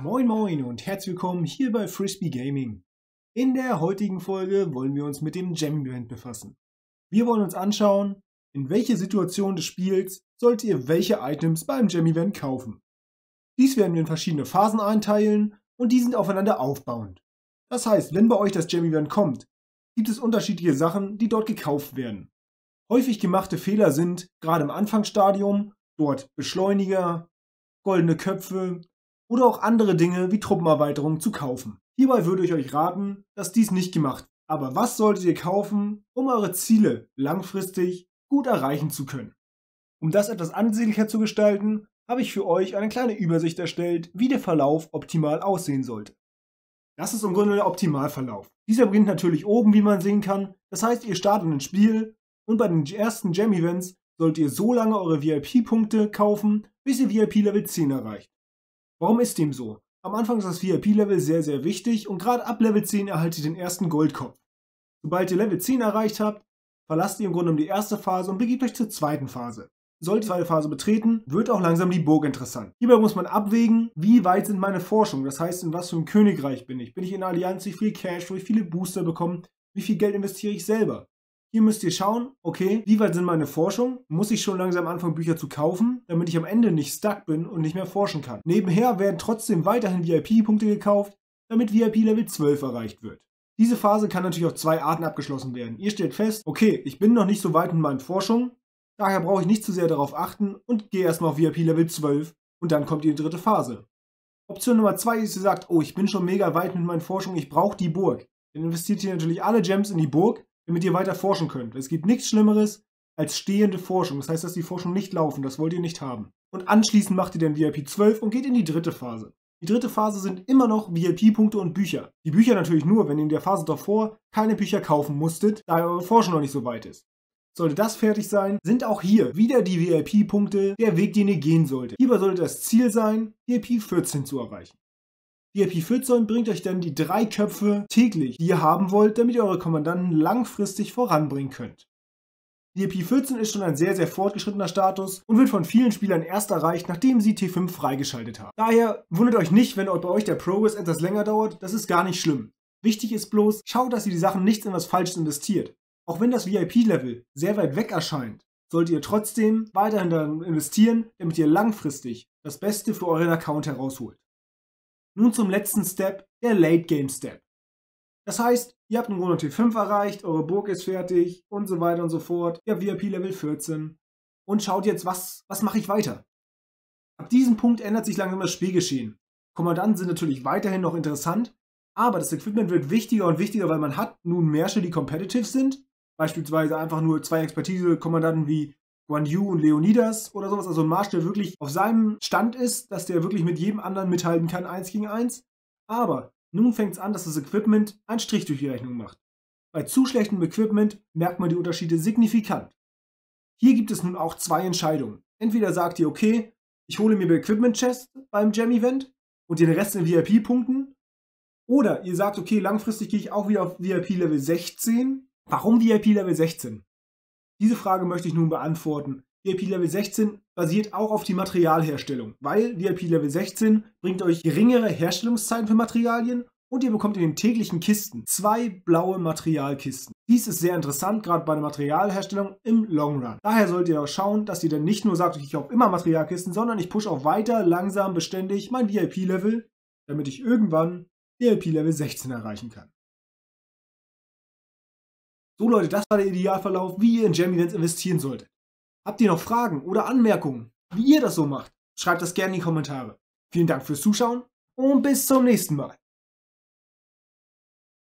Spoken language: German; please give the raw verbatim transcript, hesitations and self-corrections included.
Moin Moin und herzlich willkommen hier bei Frisbee Gaming. In der heutigen Folge wollen wir uns mit dem Gem Event befassen. Wir wollen uns anschauen, in welche Situation des Spiels solltet ihr welche Items beim Gem Event kaufen. Dies werden wir in verschiedene Phasen einteilen und die sind aufeinander aufbauend. Das heißt, wenn bei euch das Gem Event kommt, gibt es unterschiedliche Sachen, die dort gekauft werden. Häufig gemachte Fehler sind, gerade im Anfangsstadium, dort Beschleuniger, goldene Köpfe oder auch andere Dinge wie Truppenerweiterungen zu kaufen. Hierbei würde ich euch raten, dass dies nicht gemacht wird. Aber was solltet ihr kaufen, um eure Ziele langfristig gut erreichen zu können? Um das etwas ansehnlicher zu gestalten, habe ich für euch eine kleine Übersicht erstellt, wie der Verlauf optimal aussehen sollte. Das ist im Grunde der Optimalverlauf. Dieser beginnt natürlich oben, wie man sehen kann. Das heißt, ihr startet ein Spiel und bei den ersten Gem Events solltet ihr so lange eure V I P-Punkte kaufen, bis ihr V I P Level zehn erreicht. Warum ist dem so? Am Anfang ist das V I P-Level sehr, sehr wichtig und gerade ab Level zehn erhaltet ihr den ersten Goldkopf. Sobald ihr Level zehn erreicht habt, verlasst ihr im Grunde um die erste Phase und begebt euch zur zweiten Phase. Sollte ihr die zweite Phase betreten, wird auch langsam die Burg interessant. Hierbei muss man abwägen, wie weit sind meine Forschungen, das heißt, in was für einem Königreich bin ich. Bin ich in einer Allianz, wie viel Cash, wo ich viele Booster bekomme, wie viel Geld investiere ich selber. Hier müsst ihr schauen, okay, wie weit sind meine Forschungen? Muss ich schon langsam anfangen, Bücher zu kaufen, damit ich am Ende nicht stuck bin und nicht mehr forschen kann. Nebenher werden trotzdem weiterhin V I P-Punkte gekauft, damit V I P Level zwölf erreicht wird. Diese Phase kann natürlich auf zwei Arten abgeschlossen werden. Ihr stellt fest, okay, ich bin noch nicht so weit mit meinen Forschungen, daher brauche ich nicht zu sehr darauf achten und gehe erstmal auf V I P Level zwölf und dann kommt die dritte Phase. Option Nummer zwei ist, ihr sagt, oh, ich bin schon mega weit mit meinen Forschungen, ich brauche die Burg. Dann investiert ihr natürlich alle Gems in die Burg, damit ihr weiter forschen könnt. Es gibt nichts Schlimmeres als stehende Forschung. Das heißt, dass die Forschungen nicht laufen. Das wollt ihr nicht haben. Und anschließend macht ihr dann V I P zwölf und geht in die dritte Phase. Die dritte Phase sind immer noch V I P-Punkte und Bücher. Die Bücher natürlich nur, wenn ihr in der Phase davor keine Bücher kaufen musstet, da eure Forschung noch nicht so weit ist. Sollte das fertig sein, sind auch hier wieder die V I P-Punkte der Weg, den ihr gehen solltet. Hierbei sollte das Ziel sein, V I P vierzehn zu erreichen. V I P vierzehn bringt euch dann die drei Köpfe täglich, die ihr haben wollt, damit ihr eure Kommandanten langfristig voranbringen könnt. V I P vierzehn ist schon ein sehr, sehr fortgeschrittener Status und wird von vielen Spielern erst erreicht, nachdem sie T fünf freigeschaltet haben. Daher wundert euch nicht, wenn bei euch der Progress etwas länger dauert, das ist gar nicht schlimm. Wichtig ist bloß, schaut, dass ihr die Sachen nicht in was Falsches investiert. Auch wenn das V I P-Level sehr weit weg erscheint, solltet ihr trotzdem weiterhin darin investieren, damit ihr langfristig das Beste für euren Account herausholt. Nun zum letzten Step, der Late Game Step. Das heißt, ihr habt im Grunde T fünf erreicht, eure Burg ist fertig und so weiter und so fort. Ihr habt V I P Level vierzehn und schaut jetzt, was, was mache ich weiter? Ab diesem Punkt ändert sich langsam das Spielgeschehen. Kommandanten sind natürlich weiterhin noch interessant, aber das Equipment wird wichtiger und wichtiger, weil man hat nun Märsche, die competitive sind. Beispielsweise einfach nur zwei Expertise-Kommandanten wie Guan Yu und Leonidas oder sowas, also ein Marsch, der wirklich auf seinem Stand ist, dass der wirklich mit jedem anderen mithalten kann, eins gegen eins. Aber nun fängt es an, dass das Equipment einen Strich durch die Rechnung macht. Bei zu schlechtem Equipment merkt man die Unterschiede signifikant. Hier gibt es nun auch zwei Entscheidungen. Entweder sagt ihr, okay, ich hole mir Equipment Chest beim Gem Event und den Rest in V I P-Punkten. Oder ihr sagt, okay, langfristig gehe ich auch wieder auf V I P Level sechzehn. Warum V I P Level sechzehn? Diese Frage möchte ich nun beantworten. V I P Level sechzehn basiert auch auf die Materialherstellung, weil V I P Level sechzehn bringt euch geringere Herstellungszeiten für Materialien und ihr bekommt in den täglichen Kisten zwei blaue Materialkisten. Dies ist sehr interessant, gerade bei der Materialherstellung im Long Run. Daher solltet ihr auch schauen, dass ihr dann nicht nur sagt, ich kaufe immer Materialkisten, sondern ich pushe auch weiter, langsam, beständig mein V I P-Level, damit ich irgendwann V I P Level sechzehn erreichen kann. So Leute, das war der Idealverlauf, wie ihr in Gem Events investieren solltet. Habt ihr noch Fragen oder Anmerkungen, wie ihr das so macht? Schreibt das gerne in die Kommentare. Vielen Dank fürs Zuschauen und bis zum nächsten Mal.